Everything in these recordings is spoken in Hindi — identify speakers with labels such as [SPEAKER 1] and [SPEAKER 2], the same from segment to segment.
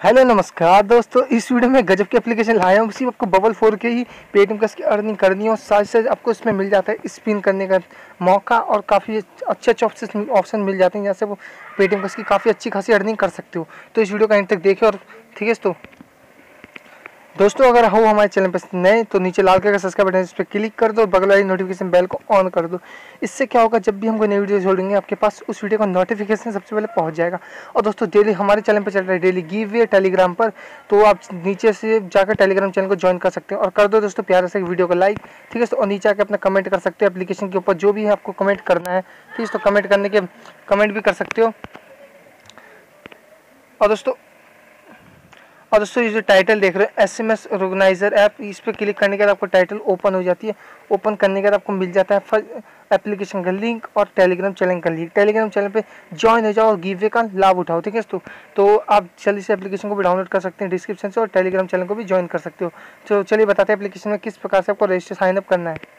[SPEAKER 1] हेलो नमस्कार दोस्तों, इस वीडियो में गजब की एप्लीकेशन लाया हूँ। सिर्फ आपको बबल 4 के ही पेटीएम कैश की अर्निंग करनी है और साथ साथ आपको इसमें मिल जाता है स्पिन करने का मौका और काफ़ी अच्छे अच्छे ऑप्शन मिल जाते हैं, जैसे वो पेटीएम कैश की काफ़ी अच्छी खासी अर्निंग कर सकते हो। तो इस वीडियो का अंत तक देखिए। और ठीक है दोस्तों, अगर हो हमारे चैनल पर नए तो नीचे लाल कलर का सब्सक्राइब बटन है, इस पर क्लिक कर दो और बगल वाली नोटिफिकेशन बेल को ऑन कर दो। इससे क्या होगा, जब भी हम कोई नई वीडियो छोड़ेंगे आपके पास उस वीडियो का नोटिफिकेशन सबसे पहले पहुंच जाएगा। और दोस्तों, डेली हमारे चैनल पर चल रहा है डेली गिव अवे टेलीग्राम पर, तो आप नीचे से जाकर टेलीग्राम चैनल को ज्वाइन कर सकते हैं और कर दो दोस्तों प्यारे से वीडियो को लाइक। ठीक है, और नीचे आकर अपना कमेंट कर सकते हो एप्लीकेशन के ऊपर, जो भी है आपको कमेंट करना है। ठीक है, तो कमेंट करने के कमेंट भी कर सकते हो। और दोस्तों ये जो टाइटल देख रहे हो SMS ऑर्गेनाइजर ऐप, इस पर क्लिक करने के बाद आपको टाइटल ओपन हो जाती है। ओपन करने के बाद आपको मिल जाता है एप्लीकेशन का लिंक और टेलीग्राम चैनल का लिंक। टेलीग्राम चैनल पे ज्वाइन हो जाओ और गिव अवे का लाभ उठाओ। ठीक है तो आप जल्दी से एप्लीकेशन को भी डाउनलोड कर सकते हैं डिस्क्रिप्शन से, और टेलीग्राम चैनल को भी ज्वाइन कर सकते हो। तो चलिए बताते हैं एप्लीकेशन में किस प्रकार से आपको रजिस्टर साइन अप करना है।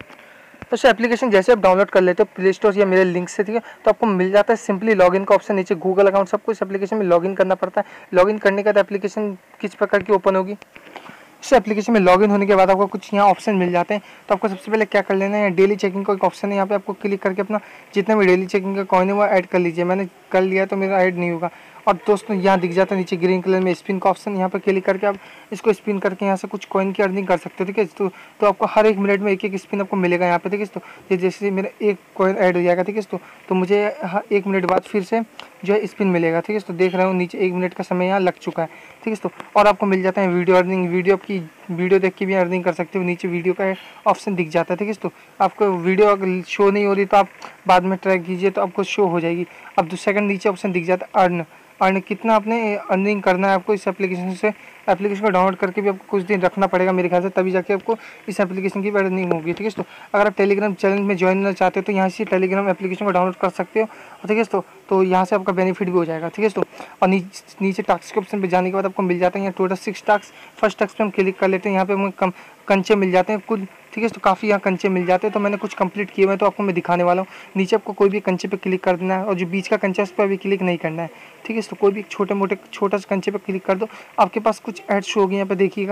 [SPEAKER 1] तो इस एप्लीकेशन जैसे आप डाउनलोड कर लेते हो प्ले स्टोर या मेरे लिंक से, ठीक है, तो आपको मिल जाता है सिंपली लॉगिन का ऑप्शन। नीचे गूगल अकाउंट सबको इस एप्लीकेशन में लॉगिन करना पड़ता है। लॉगिन करने के बाद एप्लीकेशन किस प्रकार की ओपन होगी, इस एप्लीकेशन में लॉगिन होने के बाद आपको कुछ यहाँ ऑप्शन मिल जाते हैं। तो आपको सबसे पहले क्या कर लेना है, डेली चेकिंग का एक ऑप्शन है, यहाँ पे आपको क्लिक करके अपना जितना भी डेली चेकिंग का कॉइन है वो ऐड कर लीजिए। मैंने कर लिया तो मेरा ऐड नहीं होगा। और दोस्तों यहाँ दिख जाता है नीचे ग्रीन कलर में स्पिन का ऑप्शन, यहाँ पर क्लिक करके आप इसको स्पिन करके यहाँ से कुछ कॉइन की अर्निंग कर सकते हो। ठीक है, तो आपको हर एक मिनट में एक एक स्पिन आपको मिलेगा यहाँ पे। ठीक है, तो ये जैसे मेरा एक कॉइन ऐड हो जाएगा, ठीक है, तो मुझे एक मिनट बाद फिर से जो है स्पिन मिलेगा। ठीक है, तो देख रहे हो नीचे 1 मिनट का समय यहाँ लग चुका है। ठीक है, और आपको मिल जाता है वीडियो अर्निंग। वीडियो देख के भी अर्निंग कर सकते हो, नीचे वीडियो का ऑप्शन दिख जाता है। ठीक है, तो आपको वीडियो अगर शो नहीं हो रही तो आप बाद में ट्राई कीजिए तो आपको शो हो जाएगी। अब 2 सेकंड नीचे ऑप्शन दिख जाता है अर्न कितना आपने अर्निंग करना है आपको इस एप्लीकेशन से। एप्लीकेशन को डाउनलोड करके भी आपको कुछ दिन रखना पड़ेगा मेरे ख्याल से, तभी जाके आपको इस एप्लीकेशन की अर्निंग होगी। ठीक है, तो अगर आप टेलीग्राम चैनल में ज्वाइन करना चाहते हो तो यहाँ से टेलीग्राम एप्लीकेशन को डाउनलोड कर सकते हो। ठीक है, तो यहाँ से आपका बेनिफिट भी हो जाएगा। ठीक है, और नीचे टास्क के ऑप्शन पे जाने के बाद आपको मिल जाता है यहाँ टोटल 6 टास्क। फर्स्ट टास्क पे हम क्लिक कर लेते हैं, यहाँ पे हमें कंचे मिल जाते हैं कुछ। ठीक है, तो काफ़ी यहाँ कंचे मिल जाते हैं, तो मैंने कुछ कंप्लीट किए हुए हैं तो आपको मैं दिखाने वाला हूँ। नीचे आपको कोई भी कंचे पे क्लिक कर देना है और जो बीच का कंचा है उस पर अभी क्लिक नहीं करना है। ठीक है, तो कोई भी छोटा सा कंचे पे क्लिक कर दो, आपके पास कुछ एड शो होगी यहाँ पे देखिएगा।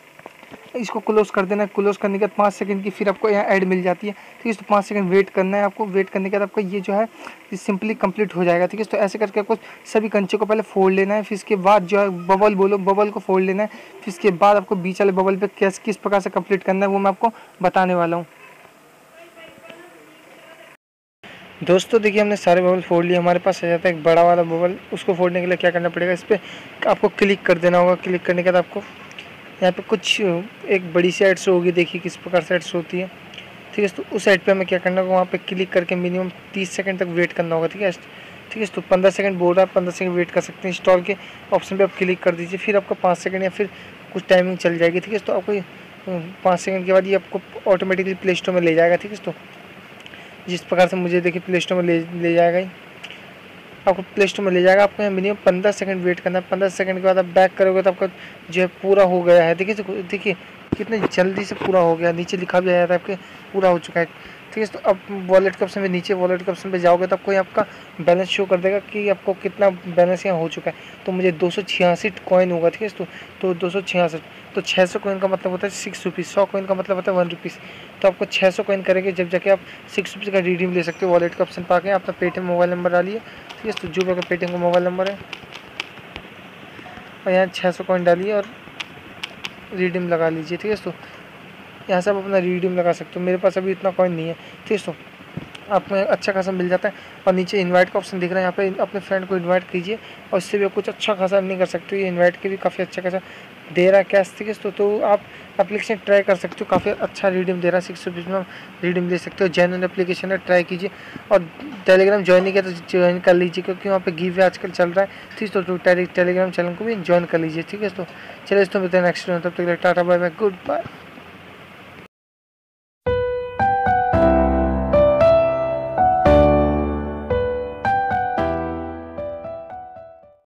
[SPEAKER 1] इसको क्लोज कर देना है। क्लोज करने के बाद 5 सेकंड की फिर आपको यहाँ ऐड मिल जाती है। ठीक है, तो 5 सेकंड वेट करना है आपको। वेट करने के बाद आपका ये जो है सिंपली कंप्लीट हो जाएगा। ठीक है, तो ऐसे करके आपको सभी कंचे को पहले फोड़ लेना है, फिर इसके बाद जो है बबल को फोड़ लेना है। फिर इसके बाद आपको बीच वाले बबल पे किस प्रकार से कंप्लीट करना है वो मैं आपको बताने वाला हूँ। दोस्तों देखिए, हमने सारे बबल फोड़ लिए। हमारे पास आ जाता है एक बड़ा वाला बबल। उसको फोड़ने के लिए क्या करना पड़ेगा, इस पर आपको क्लिक कर देना होगा। क्लिक करने के बाद आपको यहाँ पे कुछ एक बड़ी सी एड्स होगी, देखिए किस प्रकार से एड्स होती है। ठीक है, तो उस एड पे हमें क्या करना होगा, वहाँ पे क्लिक करके मिनिमम 30 सेकंड तक वेट करना होगा। ठीक है, तो 15 सेकंड बोल रहा है, 15 सेकंड वेट कर सकते हैं। इंस्टॉल के ऑप्शन पे आप क्लिक कर दीजिए, फिर आपको 5 सेकंड या फिर कुछ टाइमिंग चल जाएगी। ठीक है, तो आपको 5 सेकंड के बाद ये आपको ऑटोमेटिकली प्ले स्टोर में ले जाएगा। ठीक है, तो जिस प्रकार से मुझे देखिए प्ले स्टोर में ले जाएगा ही, आपको प्ले स्टोर में ले जाएगा। आपको यहाँ मिनिमम 15 सेकंड वेट करना है। 15 सेकंड के बाद आप बैक करोगे तो आपका जो है पूरा हो गया है। देखिए कितने जल्दी से पूरा हो गया। नीचे लिखा भी आ जाता है आपके पूरा हो चुका है। ठीक है, तो अब वॉलेट के ऑप्शन में नीचे वॉलेट के ऑप्शन पे जाओगे तो आपको आपका बैलेंस शो कर देगा कि आपको कितना बैलेंस यहाँ हो चुका है। तो मुझे 286 कॉइन होगा। ठीक है, तो 266, तो 600 कॉइन का मतलब होता है 6 रुपीज़। 100 कॉइन का मतलब होता है 1 रुपीज़। तो आपको 600 कॉइन करेंगे जब जाके आप 6 रुपीज़ का रिडीम ले सकते हो। वॉलेट का ऑप्शन पा के अपना पेटीएम मोबाइल नंबर डालिए। ठीक है, तो जो भी आपका पेटीएम का मोबाइल नंबर है और यहाँ 600 कॉइन डालिए और रिडीम लगा लीजिए। ठीक है, तो यहाँ से आप अपना रिडीम लगा सकते हो। मेरे पास अभी इतना कॉइन नहीं है। ठीक है, तो आपको अच्छा खासा मिल जाता है। और नीचे इनवाइट का ऑप्शन दिख रहा है, यहाँ पे अपने फ्रेंड को इनवाइट कीजिए और इससे भी आप कुछ अच्छा खासा अर्निंग कर सकते हो। ये इनवाइट के भी काफ़ी अच्छा खासा दे रहा है कैश। ठीक है, तो आप एप्लीकेशन ट्राई कर सकते हो, काफ़ी अच्छा रिडीम दे रहा है। 6 रुपीज़ में रिडीम ले सकते हो। जेन्युइन एप्लीकेशन है, ट्राई कीजिए। और टेलीग्राम ज्वाइन नहीं किया तो ज्वाइन कर लीजिए, क्योंकि वहाँ पे गिव आजकल चल रहा है। ठीक है, तो टेलीग्राम चैनल को भी ज्वाइन कर लीजिए। ठीक है, तो चलिए दोस्तों मिलते हैं नेक्स्ट, तब तक tata bye bye, good bye.